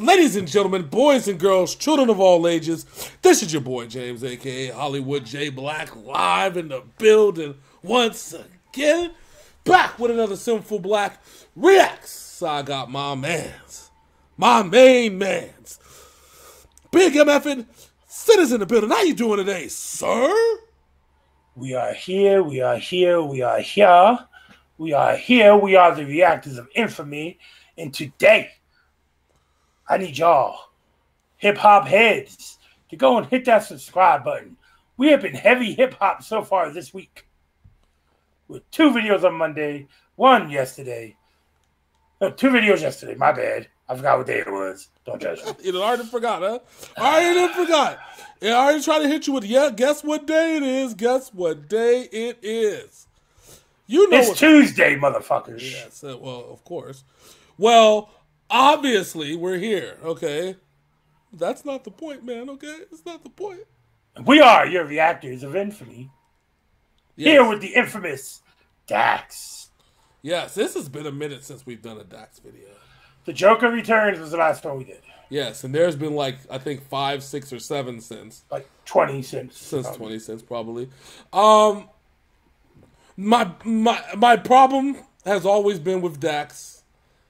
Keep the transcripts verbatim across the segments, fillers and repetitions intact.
Ladies and gentlemen, boys and girls, children of all ages, this is your boy James, aka Hollywood J Blaq, live in the building once again. Back with another Synful Blaq Reacts. I got my mans, my main mans, Big M F Sinners in the building. How you doing today, sir? We are here, we are here, we are here, we are here, we are the reactors of infamy, and today, I need y'all, hip-hop heads, to go and hit that subscribe button. We have been heavy hip-hop so far this week, with two videos on Monday, one yesterday, no, two videos yesterday, my bad. I forgot what day it was. Don't judge me. You already forgot, huh? I already forgot. I already tried to hit you with, yeah, guess what day it is? Guess what day it is? You know it's what Tuesday, motherfuckers. Yes, uh, well, of course. Well, obviously, we're here, okay? That's not the point, man, okay? It's not the point. We are your reactors of infamy. Yes. Here with the infamous DAX. Yes, this has been a minute since we've done a DAX video. The Joker Returns was the last one we did. Yes, and there's been like, I think, five, six, or seven since. Like twenty since. Since probably. twenty since, probably. Um, my, my, my problem has always been with DAX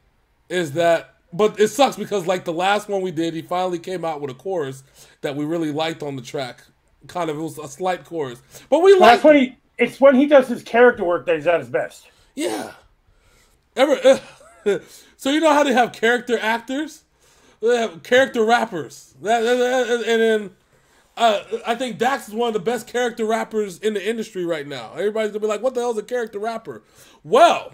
is that, but it sucks because like the last one we did, he finally came out with a chorus that we really liked on the track. Kind of, it was a slight chorus. But we well, liked that's when he, it's when he does his character work that he's at his best. Yeah. Ever, uh, so you know how they have character actors? They have character rappers. That, that, that, and then uh, I think Dax is one of the best character rappers in the industry right now. Everybody's going to be like, what the hell is a character rapper? Well,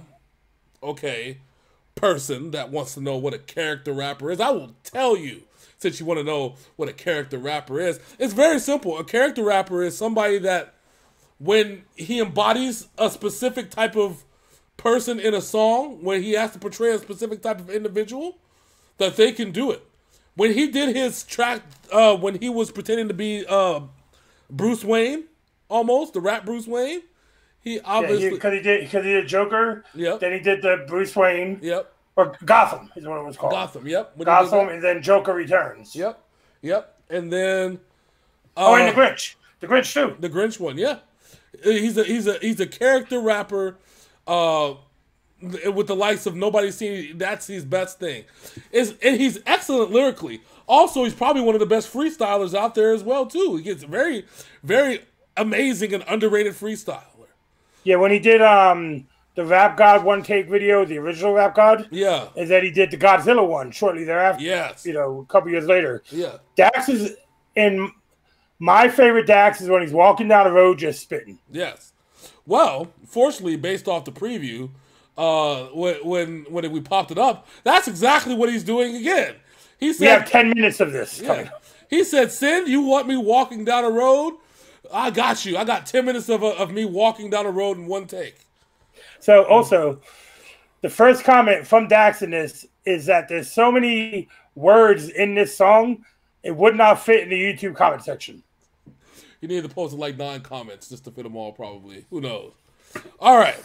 okay, person that wants to know what a character rapper is, I will tell you, since you want to know what a character rapper is. It's very simple. A character rapper is somebody that when he embodies a specific type of person in a song, when he has to portray a specific type of individual, that they can do it. When he did his track, uh, when he was pretending to be uh, Bruce Wayne, almost, the rap Bruce Wayne, he obviously... Because yeah, he, he did because he did Joker, yep. Then he did the Bruce Wayne, yep. Or Gotham is what it was called. Gotham, yep. When Gotham, and then Joker Returns. Yep, yep. And then... Uh, oh, and the Grinch. The Grinch, too. The Grinch one, yeah. He's a, he's a, he's a character rapper, uh... with the likes of Nobody's Seen. That's his best thing. Is and he's excellent lyrically. Also, he's probably one of the best freestylers out there as well, too. He gets very, very amazing and underrated freestyler. Yeah, when he did um the Rap God one take video, the original Rap God, yeah, is that he did the Godzilla one shortly thereafter. Yes, you know, a couple years later. Yeah, Dax is in my favorite. Dax is when he's walking down the road just spitting. Yes. Well, fortunately, based off the preview. Uh, when when when we popped it up, that's exactly what he's doing again. He said, "We have ten minutes of this." Yeah. Coming. He said, "Sin, you want me walking down a road? I got you. I got ten minutes of of me walking down a road in one take." So, also, the first comment from Dax in this is that there's so many words in this song, it would not fit in the YouTube comment section. You need to post like nine comments just to fit them all, probably. Who knows? All right.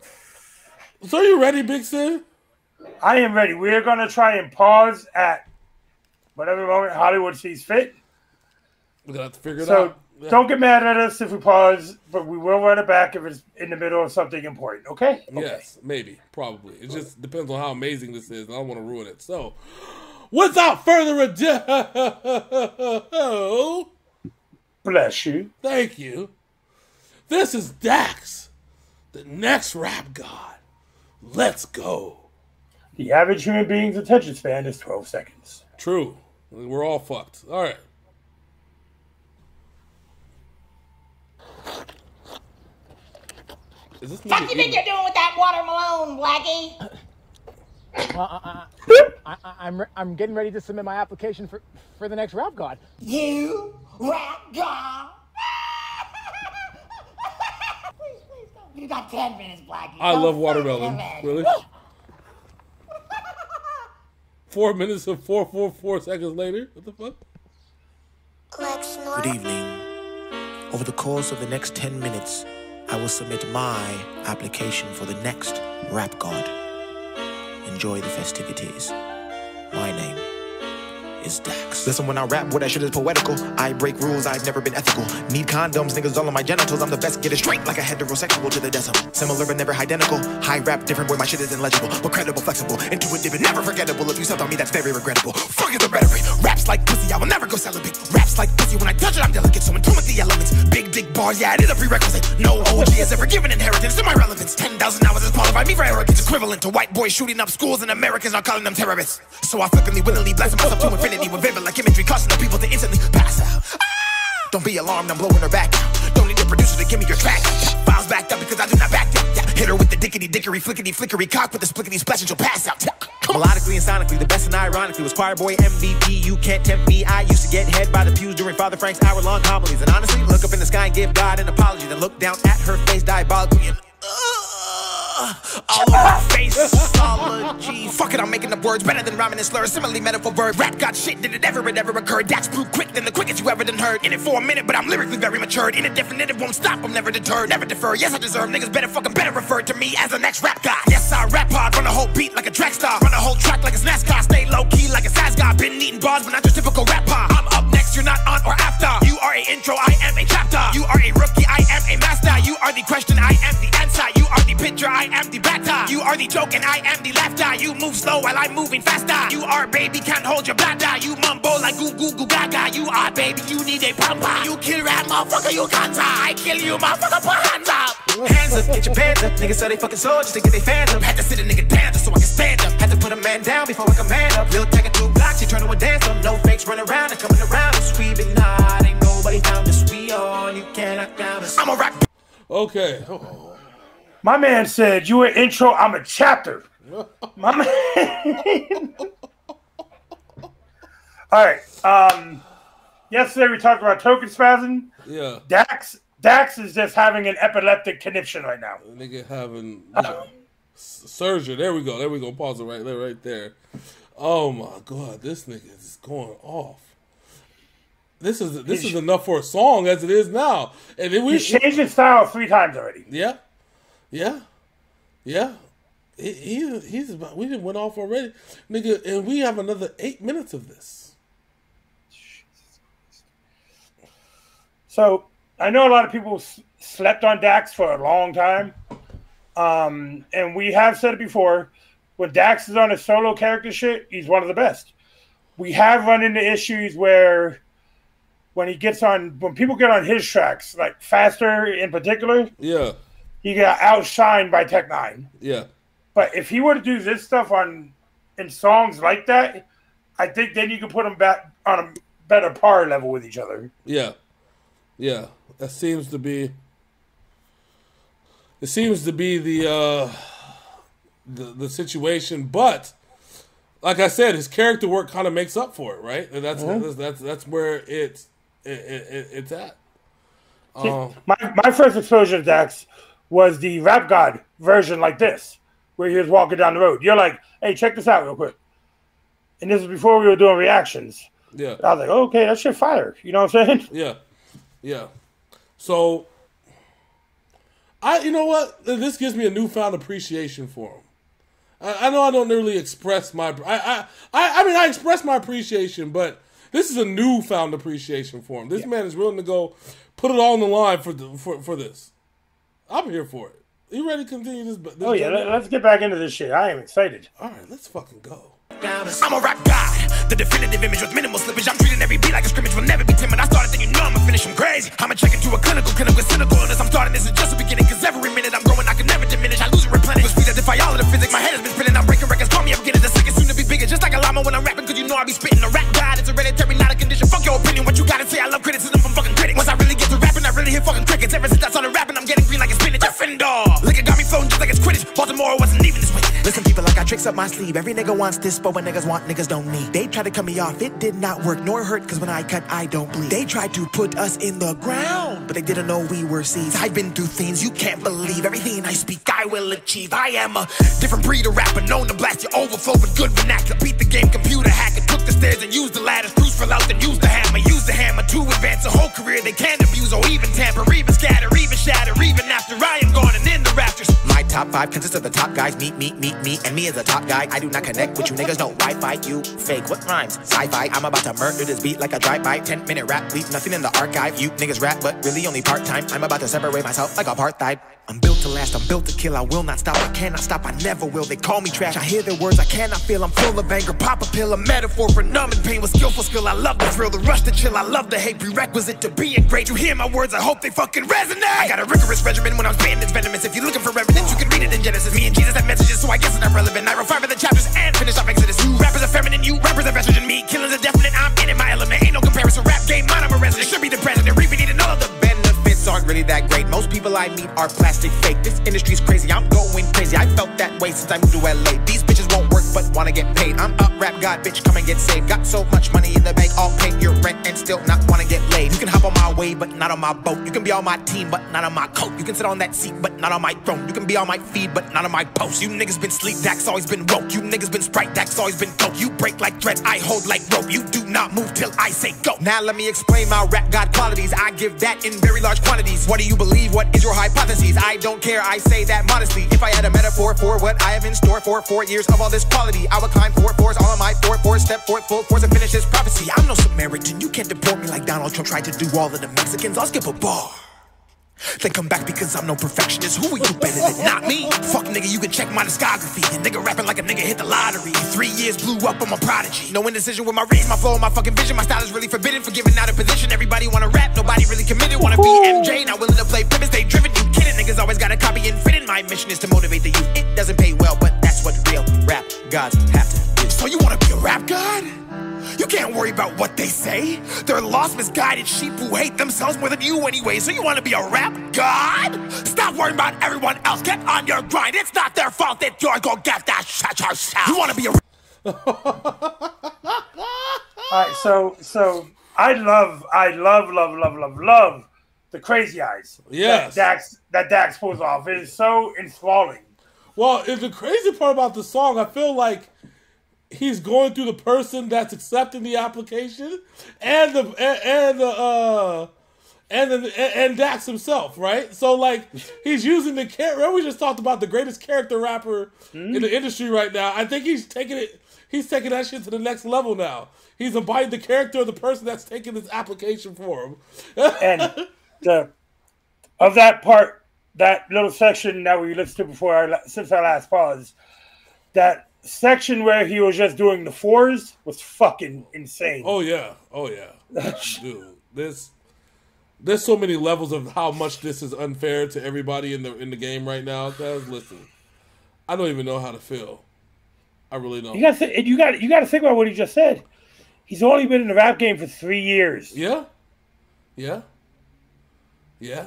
So are you ready, Big Sin? I am ready. We're going to try and pause at whatever moment Hollywood sees fit. We're going to have to figure it so out. So yeah. Don't get mad at us if we pause, but we will run it back if it's in the middle of something important, okay? okay. Yes, maybe, probably. It just depends on how amazing this is, and I don't want to ruin it. So, without further ado, bless you. Thank you. This is Dax, the next rap god. Let's go. The average human being's attention span is twelve seconds. True. We're all fucked. All right. Is this what you think you're doing with that watermelon, Blackie? Well, uh, I, I, I'm I'm getting ready to submit my application for for the next rap god. You rap god? You got ten minutes, Blackie. I Don't love watermelon. Really? Four minutes and four, four, four seconds later? What the fuck? Good evening. Over the course of the next ten minutes, I will submit my application for the next rap god. Enjoy the festivities. My name is Dax. Listen, when I rap, boy, that shit is poetical. I break rules, I've never been ethical. Need condoms, niggas all on my genitals. I'm the best, get it straight like a heterosexual to the decimal. Similar but never identical. High rap, different, boy, my shit is illegible. But credible, flexible, intuitive, and never forgettable. If you stepped on me, that's very regrettable. Fuck the rhetoric. Raps like pussy, I will never go celibate. Raps like pussy, when I touch it, I'm delicate. So in tune with the elements. Big dick bars, yeah, it is a prerequisite. No O G has ever given inheritance to my relevance. ten thousand hours has qualified me for arrogance. Equivalent to white boys shooting up schools and Americans are calling them terrorists. So I flippantly, willingly blast myself to infinity with vivid like imagery, causing the people to instantly pass out. Ah! Don't be alarmed, I'm blowing her back out. Don't need a producer to give me your track. Files backed up because I do not back down. Yeah. Hit her with the dickety dickery, flickety flickery cock with the splickety splash and she'll pass out. Melodically and sonically, the best and ironically was choir boy M V P. You can't tempt me. I used to get head by the pews during Father Frank's hour-long homilies. And honestly, look up in the sky and give God an apology. Then look down at her face diabolically and uh, all over her face. Apology. Fuck it, I'm making up words better than rhyming and slurs. Similarly, metaphor verb. Rap got shit. Did it ever, it ever occurred? Dax blew quick than the quickest you ever done heard. In it for a minute, but I'm lyrically very matured. In a definitive, won't stop. I'm never deterred. Never defer. Yes, I deserve. Niggas better fucking better refer to me as the next rap guy. Yes, I rap hard. Run a whole beat like a track star. Run a whole track like it's NASCAR. Stay low key like a Saz guy. Been eating bars, but not your typical rap pop. I'm up next. You're not on or after. You are a intro. I am a chapter. You are a rookie. I am a master. You are the question. I am the answer. You are the picture. I am the batter. You are the joke and I am the laughter. You move slow while I'm moving faster. You are baby, can't hold your bladder. You mumble like goo goo goo gaga. You are baby, you need a pampa. You kill rap, motherfucker, you can't. I kill you, motherfucker, put hands up. Hands up, get your pants up. Niggas sell they fucking soldiers to get their fans up. Had to sit a nigga down just so I can stand up. Had to put a man down before I can man up. Lil' take it two blocks, she turn to a dancer. No fakes run around and coming around us. We been hot, ain't nobody found us. We on, you cannot down us. I'm a rap. Okay. Oh. My man said, you an intro, I'm a chapter. My man. All right. Um, yesterday we talked about token spasm. Yeah. Dax Dax is just having an epileptic conniption right now. Nigga having nigga, surgery. There we go. There we go. Pause it right there, right there. Oh my god, this nigga is going off. This is this is enough for a song as it is now. And then we he's changed his style three times already. Yeah. Yeah, yeah, he, he he's about. We didn't went off already, nigga, and we have another eight minutes of this. So I know a lot of people s- slept on Dax for a long time, um, and we have said it before. When Dax is on his solo character shit, he's one of the best. We have run into issues where when he gets on, when people get on his tracks, like Faster in particular, yeah. He got outshined by Tech Nine. Yeah. But if he were to do this stuff on in songs like that, I think then you could put them back on a better par level with each other. Yeah. Yeah. That seems to be it seems to be the uh the the situation, but like I said, his character work kind of makes up for it, right? And that's mm-hmm. that's, that's that's where it's it, it, it's at. See, um, my my first exposure to Dax was the Rap God version like this, where he was walking down the road. You're like, hey, check this out real quick. And this was before we were doing reactions. Yeah. I was like, oh, okay, that shit fire. You know what I'm saying? Yeah. Yeah. So, I, you know what? This gives me a newfound appreciation for him. I, I know I don't really express my, I, I, I, I mean, I express my appreciation, but this is a newfound appreciation for him. This yeah. man is willing to go put it all on the line for the, for, for this. I'm here for it. You ready to continue this? this oh, yeah. Let, let's get back into this shit. I am excited. All right. Let's fucking go. I'm a rap guy. The definitive image with minimal slippage. I'm treating every beat like a scrimmage. Will never be timid. I started, then you know I'ma finish him crazy. I'ma check into a clinical, clinical, cynical illness. I'm starting, this is just the beginning. Cause every minute I'm growing, I can never diminish. I lose and replenish. With speed, I defy all of the physics. My head has been spinning. I'm breaking records. Call me up, beginning. The second soon to be bigger. Just like a llama when I'm rapping. Cause you know I be spitting. A rap god, it's hereditary, not a condition. Fuck your opinion. What you gotta say, I love criticism from fucking critics. Once I really get to rapping, I really hit fucking crickets. Ever since I started rapping, I'm getting green like a spinach. Defender. Liquor got me floating just like it's Quidditch. Baltimore wasn't even this way. Listen, people, I got tricks up my sleeve. Every nigga wants this, but when niggas want, niggas don't need. They tried to cut me off, it did not work, nor hurt, cause when I cut, I don't bleed. They tried to put us in the ground, but they didn't know we were seeds. I've been through things you can't believe. Everything I speak, I will achieve. I am a different breed of rapper, known to blast your overflow with good vernacular. Beat the game, computer hacker, took the stairs and used the ladders. Bruce fell out, then used the hammer. Use the hammer to advance a whole career. They can't abuse or even tamper, even scatter, even shatter, even after I am gone and in the rafters. My top five consists of the top guys. Me, me, me, me, and me as a top guy. I do not connect with you niggas, no Wi-Fi. You fake, what rhymes? Sci-fi. I'm about to murder this beat like a drive-by. Ten minute rap, leave nothing in the archive. You niggas rap, but really only part-time. I'm about to separate myself like apartheid. I'm built to last, I'm built to kill. I will not stop, I cannot stop, I never will. They call me trash, I hear their words, I cannot feel. I'm full of anger, pop a pill, a metaphor for numbing pain with skillful skill. I love the thrill, the rush to chill. I love the hate, prerequisite to being great. You hear my words, I hope they fucking resonate. I got a rigorous regimen when I'm spitting, it's venomous. If you're looking for evidence, you can read it in Genesis. Me and Jesus have messages, so I guess it's not relevant. I wrote five of the chapters and finish off Exodus. You rappers are feminine, you rappers are estrogen. Me, killing's a definite, I'm in it, my element. Ain't no comparison, rap game, mine, I'm a resident. Should be the president, reaping needing all of the benefits aren't really that great. Most people I meet are plastic fake. This industry's crazy, I'm going crazy. I felt that way since I moved to L A. These bitches won't work but wanna get paid. I'm up rap god, bitch, come and get saved. Got so much money in the bank, I'll pay your rent and still not wanna get laid. You can hop on my wave but not on my boat. You can be on my team but not on my coat. You can sit on that seat but not on my throne. You can be on my feed but not on my post. You niggas been sleep, Dax always been woke. You niggas been Sprite, Dax always been coke. You break like threads, I hold like rope. You do not move till I say go. Now let me explain my rap god qualities. I give that in very large quantities. What do you believe? What is your hypothesis? I don't care, I say that modestly. If I had a metaphor for what I have in store for four years of all this quality, I would climb four fours, all of my four fours, step forth, full force, and finish this prophecy. I'm no Samaritan, you can't deport me like Donald Trump tried to do all of the Mexicans. I'll skip a bar, then come back because I'm no perfectionist. Who are you better than? Not me. Fuck nigga, you can check my discography. A nigga rapping like a nigga hit the lottery. Three years blew up, I'm a prodigy. No indecision with my range, my flow, my fucking vision. My style is really forbidden for giving out a position. Everybody wanna rap, nobody really committed. Wanna be M J, not willing to play pivots, stay driven. You kidding, niggas always gotta copy and fit in. My mission is to motivate the youth. It doesn't pay well, but that's what real rap gods have to do. So you wanna be a rap god? You can't worry about what they say. They're lost, misguided sheep who hate themselves more than you anyway. So you want to be a rap god? Stop worrying about everyone else. Get on your grind. It's not their fault. It's yours. Go get that shit yourself. You want to be a... All right, so so I love, I love, love, love, love, love the crazy eyes. Yes. That Dax, that Dax pulls off. It is so enthralling. Well, it's the crazy part about the song, I feel like he's going through the person that's accepting the application and the and, and the uh and the, and Dax himself, right? So like he's using the character. Remember we just talked about the greatest character rapper mm. in the industry right now. I think he's taking it. He's taking that shit to the next level now. He's embodied the character of the person that's taking this application for him. And the of that part, that little section that we listened to before our since our last pause, that section where he was just doing the fours was fucking insane. Oh yeah, oh yeah, dude. There's there's so many levels of how much this is unfair to everybody in the in the game right now. Guys, listen, I don't even know how to feel. I really don't. You got to you got you got to think about what he just said. He's only been in the rap game for three years. Yeah, yeah, yeah.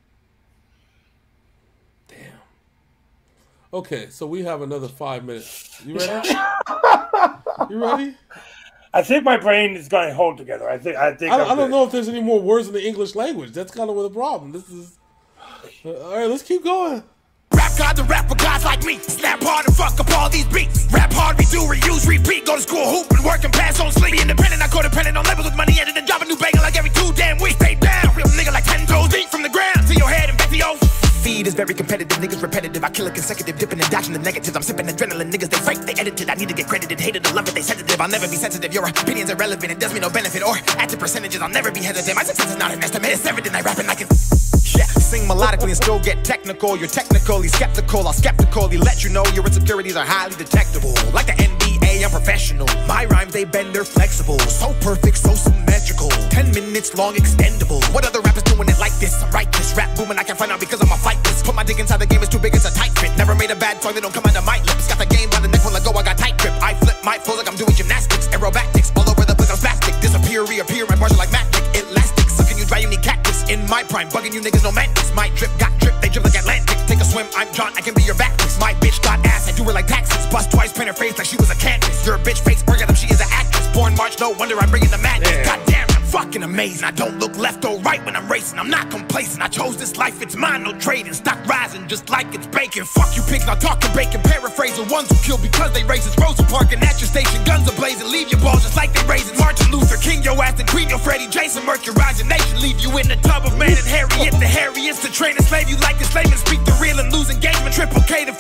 Okay, so we have another five minutes. You ready? You ready? I think my brain is going to hold together. I think. I think. I, I don't know if there's any more words in the English language. That's kind of the problem. This is. Uh, all right, let's keep going. Rap gods and rap for guys like me. Snap hard and fuck up all these beats. Rap hard, redo, reuse, repeat. Go to school, hoop and work and pass on sleep. Be independent, not codependent on labels with money. And then drop a new banger like every two damn weeks. Stay down, real nigga like ten toes deep from the ground to your head and back to your feed is very competitive, niggas repetitive. I kill a consecutive, dipping and dashing the negatives. I'm sipping adrenaline, niggas they fake, they edited. I need to get credited, hated or love it, they sensitive. I'll never be sensitive, your opinions are relevant. It does me no benefit or add to percentages. I'll never be hesitant. My success is not an estimate, it's evident. I rap and I can yeah, sing melodically and still get technical. You're technically skeptical, I'll skeptically let you know your insecurities are highly detectable. Like the N B A, I'm professional. My rhymes, they bend, they're flexible. So perfect, so symmetrical. Ten minutes long, extendable. What other rappers doing it like this? I'm right, this rap booming, I can't find out because I'm a fight this. Put my dick inside the game, it's too big, it's a tight fit. Never made a bad song, they don't come out of my lips. Got the game by the neck, when I go, I got tight grip. I flip my flows like I'm doing gymnastics. Aerobatics, all over the place, I'm spastic. Disappear, reappear, my bars are like magic. Elastic, sucking you dry, you need cactus. In my prime, bugging you niggas, no mantis. My drip got drip, they drip like Atlantic. Take a swim, I'm John, I can be your backwards. My bitch got ass, I do her like taxes. Bust twice, paint her face like she was a canvas. Your bitch face orgasm, she is an actress. Born March, no wonder I'm bringing the madness. Yeah. Goddamn, I'm fucking amazing. I don't look left or right when I'm racing. I'm not complacent. I chose this life, it's mine, no trading. Stock rising just like it's bacon. Fuck you pigs, not talking bacon. Paraphrase the ones who kill because they racist. Rosa Park and at your station, guns are blazing. Leave your balls just like they raising. Martin Luther King, your ass and Queen, your Freddie Jason. Mercurizing nation, leave you in the tub of man and Harriet. The hairiest to train and slave you like a slave and speak the real and lose engagement. Triple K to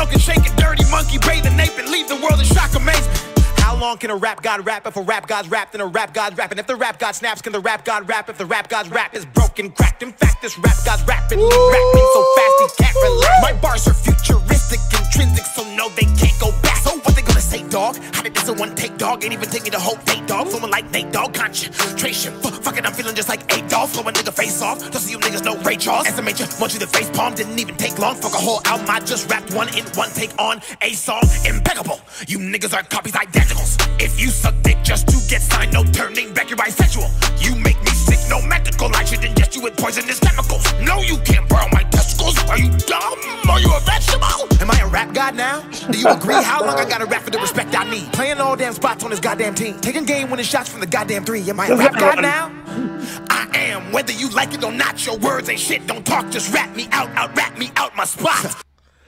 can shake it, dirty monkey, bathe the nape and leave the world in shock amazement. How long can a rap god rap if a rap god's rap, then a rap god's rapping? If the rap god snaps, can the rap god rap if the rap god's rap is broken, cracked? In fact, this rap god's rapping, he rapping so fast he can't relax. My bars are futuristic, intrinsic, so no, they can't go back. So what they gonna say, dog? How did this a one take, dog? Ain't even take me the whole date, dog. Flowing like Nate, dog. Concentration, fuck it, I'm feeling just like a dog. Flow a nigga face off, just so you niggas know Ray Charles. Estimate you, munch you the face palm, didn't even take long. Fuck a whole album, I just rapped one in one take on a song. Impeccable, you niggas are copies, identicals. If you suck dick just to get signed, no turning back, you're bisexual. You make me sick, no medical. I should ingest you with poisonous chemicals. No, you can't borrow my testicles. Are you dumb? Are you a vegetable? Am I a rap god now? Do you agree? How long I gotta rap for the respect I need? Playing all damn spots on this goddamn team. Taking game winning shots from the goddamn three. Am I a rap god now? I am, whether you like it or not. Your words ain't shit, don't talk, just rap me out, out rap me out my spot.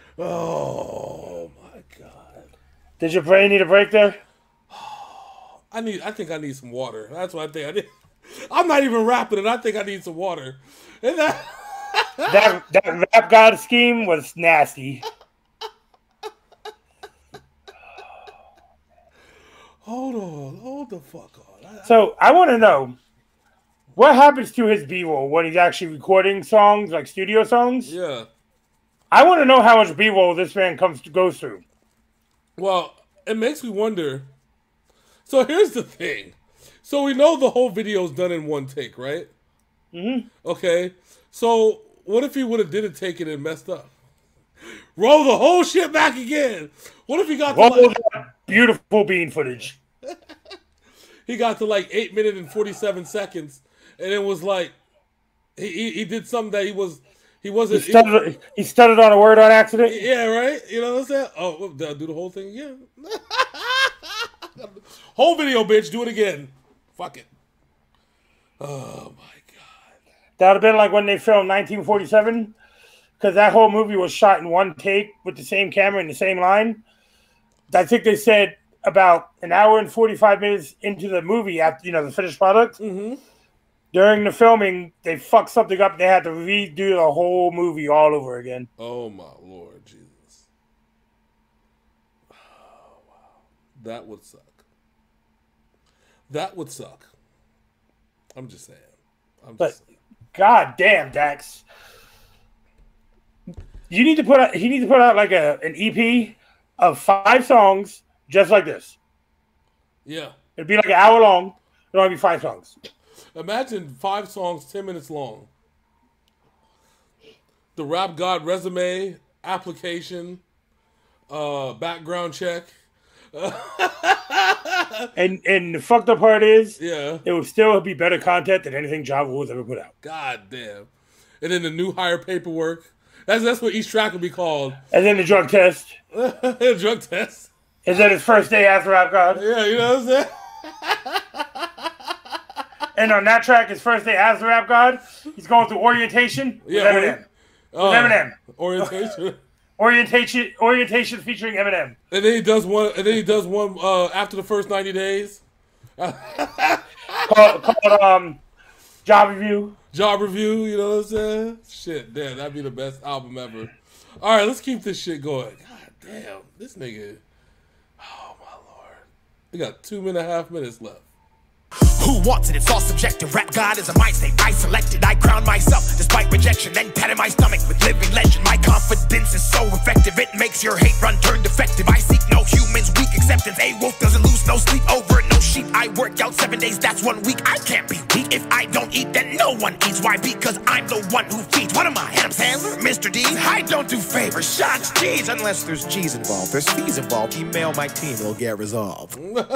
Oh my god. Did your brain need a break there? I need. I think I need some water. That's what I think I need. I'm not even rapping it. I think I need some water. And that, that, that rap god scheme was nasty. Hold on. Hold the fuck on. I, So I want to know what happens to his B-roll when he's actually recording songs, like studio songs. Yeah. I want to know how much B-roll this man comes to, goes through. Well, it makes me wonder. So here's the thing. So we know the whole video is done in one take, right? Mm-hmm. Okay. So what if he would have didn't take it and messed up? Roll the whole shit back again. What if he got to Roll like, that beautiful bean footage. he got to like eight minutes and forty-seven seconds, and it was like he he, he did something that he was he wasn't. He stuttered, he stuttered on a word on accident. Yeah, right. You know what I'm saying? Oh, well, did I do the whole thing again? Whole video, bitch. Do it again. Fuck it. Oh my god. That would have been like when they filmed nineteen forty-seven, because that whole movie was shot in one take with the same camera and the same line. I think they said about an hour and forty-five minutes into the movie, after you know the finished product, Mm-hmm. during the filming, they fucked something up. They had to redo the whole movie all over again. Oh my Lord Jesus. Oh, wow. That would suck. That would suck. I'm just saying. I'm But just saying. god damn, Dax, you need to put out. He needs to put out like a an E P of five songs, just like this. Yeah. It'd be like an hour long. It'll only be five songs. Imagine five songs, ten minutes long. The Rap God resume, application, uh, background check. And and the fucked up part is, Yeah. it would still be better content than anything Java has ever put out. God damn. And then the new hire paperwork. That's that's what each track would be called. And then the drug test. Drug test. And then his first day after Rap God. Yeah, you know what I'm saying? And on that track, his first day after Rap God, he's going through orientation with Yeah, Eminem. Uh, With Eminem. Orientation. Orientation orientation featuring Eminem. And then he does one. And then he does one uh, after the first ninety days. Called, called um, Job Review. Job review. You know what I'm saying? Shit, damn, that'd be the best album ever. All right, let's keep this shit going. God damn, this nigga. Oh my Lord, we got two and a half minutes left. Who wants it? It's all subjective. Rap God is a mind state. I selected. I crown myself despite rejection. Then patted my stomach with living legend. My confidence is so effective. It makes your hate run turn defective. I seek no humans, weak acceptance. A wolf doesn't lose no sleep over no sheep. I work out seven days. That's one week. I can't be weak. If I don't eat, then no one eats. Why? Because I'm the one who feeds. What am I? Adam Sandler? Mister D? I don't do favors. Shots, G's. Unless there's G's involved. There's fees involved. Email my team. It'll get resolved.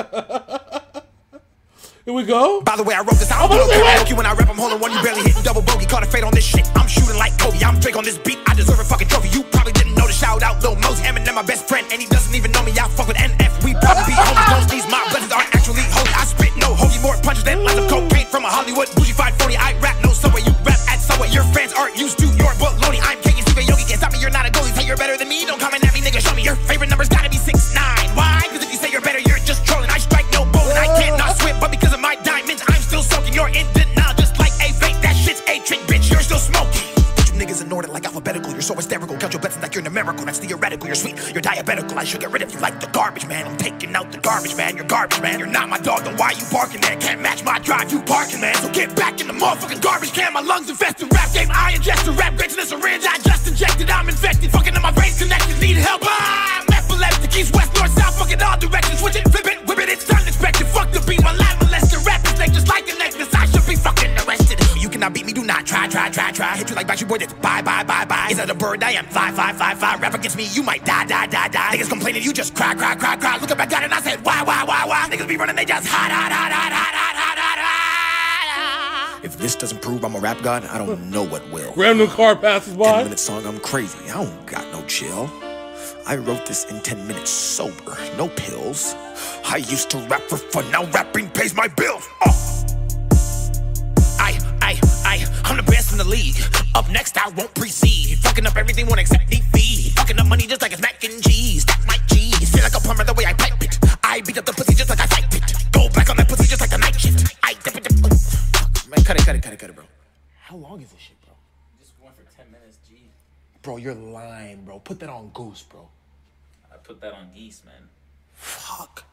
Here we go. By the way, I wrote this out. Oh, I you when I rap, I'm holding one. You barely hitting double bogey. Caught a fade on this shit. I'm shooting like Kobe. I'm Drake on this beat. I deserve a fucking trophy. You probably didn't know to shout out Lil Mosey. Eminem, my best friend, and he doesn't even know me. I fuck with N F. We probably be homies. Those these my brothers aren't actually holy. I spit no hoagie. More punches than lots of cocaine from a Hollywood bougie-fied phony. I rap no Subway. You rap at Subway. Your fans aren't used to your baloney. I'm K S Steve Yogi. Can't stop me. You're not a goalie. Say you're better than me. Don't comment at me, nigga. Show me your favorite numbers. Gotta be six nine. Why? Because if you say you're better, you're just trolling. I strike no bowling. I can't not swim, but because of my diamonds, I'm still soaking. You're in denial, just like a vape. That shit's a trick, bitch. You're still smoking. But you niggas ignored it like alphabetical. You're so hysterical. Count your blessings like you're in a miracle. That's theoretical. You're sweet, you're diabetical. I should get rid of you like the garbage man. I'm taking out the garbage man. You're garbage man. You're not my dog, then why you barking there? Can't match my drive, you barking man. So get back in the motherfucking garbage can. My lungs infested. Rap game, I ingest a rap bitch in a syringe. I just injected. I'm infected. Fucking in my brain's connected. Need help. Ah, I'm epileptic. East, west, north, south. Fucking all directions. Switch it, flip it, whip it. It's unexpected. Fuck the beat. My life molested. Rap is like just like a necklace. I should be fucking arrested. You cannot beat me. Do not try, try, try, try. Hit you like Backstreet Boys. It's bye, bye, bye, bye. Is that a bird? I am fly, fly, fly, fly. Rap against me. You might die, die, die, die. Niggas complaining. You just cry, cry, cry, cry. Look up, I got it. And I said, why, why, why, why? Niggas be running. They just hot, hot, hot, hot, hot, hot, hot, hot, hot. If this doesn't prove I'm a rap god, I don't know what will. Random car passes by. ten minute song, I'm crazy. I don't got no chill. I wrote this in ten minutes sober, no pills. I used to rap for fun, now rapping pays my bills. Oh. I, I, I, I'm the best in the league. Up next, I won't precede. Fucking up everything, won't accept defeat. Fucking up money just like it's mac and cheese. Stack my cheese, feel like a plumber the way I pipe it. I beat up the pussy just like I fight it. Go back on that pussy just like the night shift. I dip it, dip it. Oh, fuck, man, cut it, cut it, cut it, cut it, bro. How long is this shit, bro? Just going for ten minutes, G. Bro, you're lying, bro. Put that on Goose, bro. I put that on Geese, man. Fuck.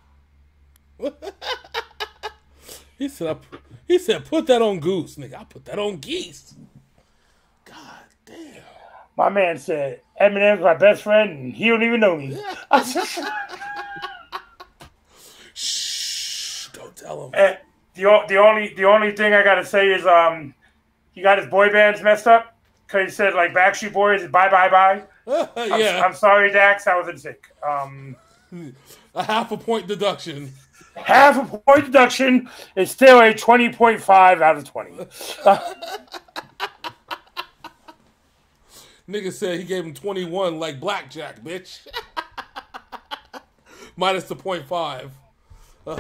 He said, I, he said, put that on Goose, nigga. I put that on Geese. God damn. My man said, Eminem's my best friend, and he don't even know me. Shh, don't tell him. And the the only the only thing I gotta say is um, he got his boy bands messed up because he said like Backstreet Boys, bye bye bye. Yeah. I'm, I'm sorry, Dax. I wasn't sick. Um, a half a point deduction. Half a point deduction is still a twenty point five out of twenty. Uh, Nigga said he gave him twenty-one like blackjack, bitch. Minus the point five. Uh,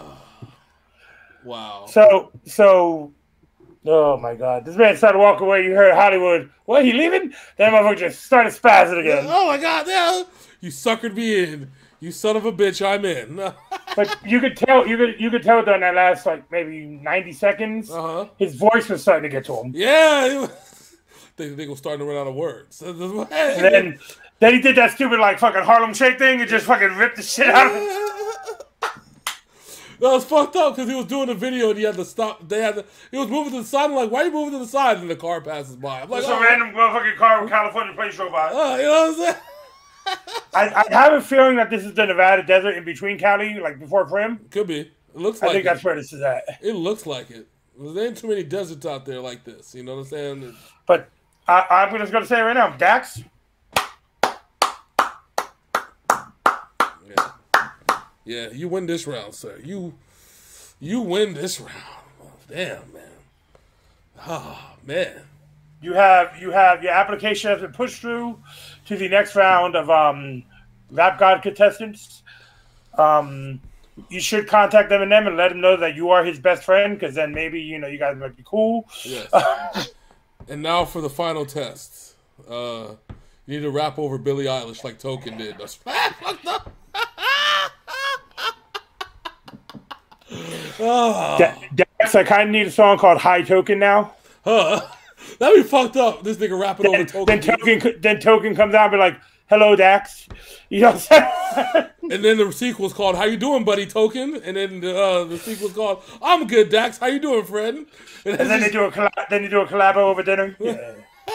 wow. So, so, oh my God. This man started to walk away. You heard Hollywood. What, he leaving? That motherfucker just started spazzing again. Oh my God, yeah. You suckered me in. You son of a bitch, I'm in. But you could tell, you could, you could tell during that last like maybe ninety seconds, uh-huh. his voice was starting to get to him. Yeah, they they were starting to run out of words. And then, then he did that stupid like fucking Harlem Shake thing and just fucking ripped the shit out of it. That was fucked up because he was doing a video and he had to stop. They had to. He was moving to the side. I'm like, why are you moving to the side? And the car passes by. I'm like, Just oh. a random motherfucking car with California plates drove by. Uh, you know what I'm saying? I, I have a feeling that this is the Nevada desert in between Cali, like before Prim. Could be. It looks I like think it. that's where this is at. It looks like it. There ain't too many deserts out there like this. You know what I'm saying? But I, I'm just going to say it right now, Dax. Yeah. Yeah, you win this round, sir. You you win this round. Oh, damn, man. Oh, man. You have you have your application has been pushed through to the next round of um, Rap God contestants. Um, you should contact Eminem and let him know that you are his best friend, because then maybe you know you guys might be cool. Yes. And now for the final test. Uh, you need to rap over Billie Eilish like Token did. That's fucked up. Oh. Dax, I kind of need a song called High Token now. Huh. That'd be fucked up. This nigga rapping Then, over Token. then Token, then Token comes out and be like, "Hello, Dax." You know what I'm saying? And then the sequel's called "How You Doing, Buddy, Token?" And then uh, the sequel's called "I'm Good, Dax. How you doing, friend?" And, And then they do a collab, then they do a collabo over dinner. Yeah.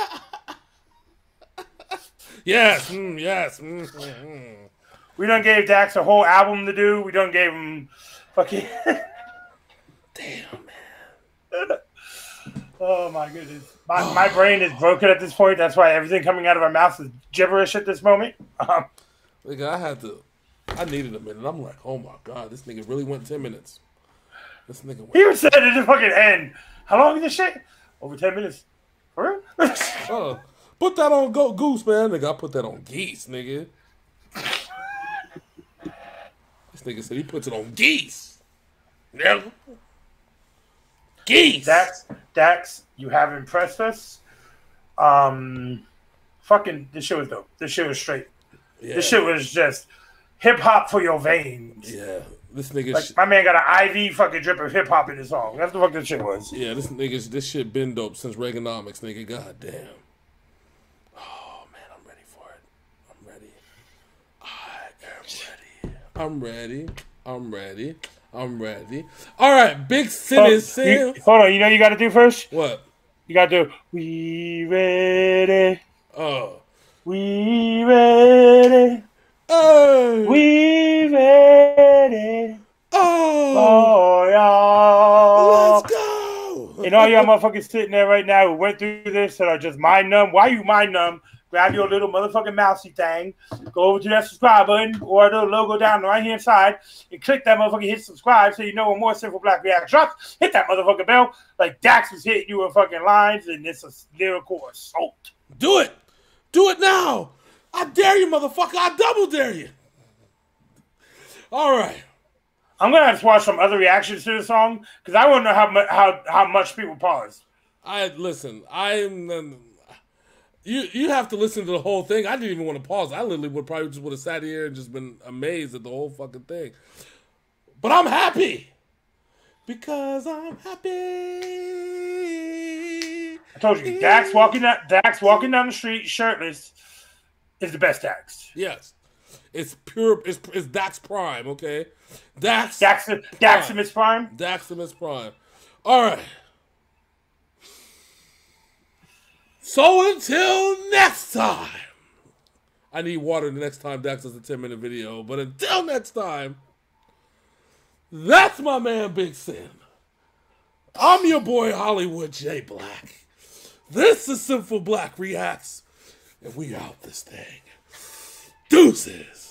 Yes, mm, yes. Mm, mm, mm. We done gave Dax a whole album to do. We done gave him fucking. Damn, man. Oh my goodness, my my brain is broken at this point. That's why everything coming out of our mouth is gibberish at this moment. Um, Nigga, I had to. I needed a minute. I'm like, oh my God, this nigga really went ten minutes. This nigga went. he even said it at fucking end. How long is this shit? Over ten minutes. For real? Uh, put that on Go Goose, man. Nigga, I put that on Geese, nigga. This nigga said he puts it on Geese. Yeah. Geese. Dax, Dax, you have impressed us. Um, fucking, this shit was dope. This shit was straight. Yeah. This shit was just hip hop for your veins. Yeah. This nigga. Like sh- my man got an I V fucking drip of hip hop in his song. That's the fuck this shit was. yeah, this nigga's this shit been dope since Reaganomics, nigga. God damn. Oh man. I'm ready. I'm ready. I'm ready. All right, Big Sin Oh, is Sin. you, hold on, you know what you got to do first? What? You got to do, we ready, Oh. we ready, Oh. we ready, Oh. oh, y'all. Let's go. And all y'all motherfuckers sitting there right now who went through this that are just mind numb. Why you mind numb? Grab your little motherfucking mousey thing, go over to that subscribe button or the logo down the right hand side and click that motherfucker, hit subscribe so you know when more Synful Blaq Reacts drops. Hit that motherfucking bell like Dax was hitting you with fucking lines and it's a lyrical assault. Do it. Do it now. I dare you, motherfucker. I double dare you. All right. I'm gonna have to watch some other reactions to the song because I want to know how much how how much people pause. I listen. I'm. Um, you you have to listen to the whole thing. I didn't even want to pause. I literally would probably just would have sat here and just been amazed at the whole fucking thing. But I'm happy because I'm happy. I told you, Dax walking down Dax walking down the street shirtless is the best Dax. Yes, it's pure. It's, it's Dax Prime. Okay, Dax. Dax Daximus Prime. Daximus Prime. All right. So until next time, I need water the next time Dax does a ten minute video. But until next time, that's my man Big Sin. I'm your boy Hollywood J Black. This is Synful Blaq Reacts, and we out this thing. Deuces.